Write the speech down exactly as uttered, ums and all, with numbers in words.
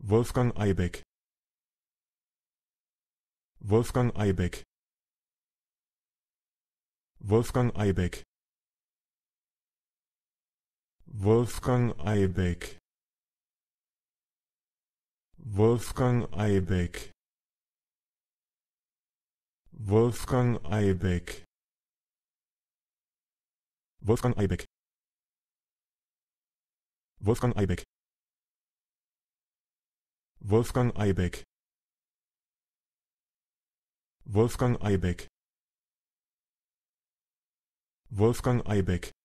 Wolfgang Eibeck Wolfgang Eibeck Wolfgang Eibeck Wolfgang Eibeck Wolfgang Eibeck Wolfgang Eibeck Wolfgang Eibeck Wolfgang Eibeck Wolfgang Eibeck Wolfgang Eibeck Wolfgang Eibeck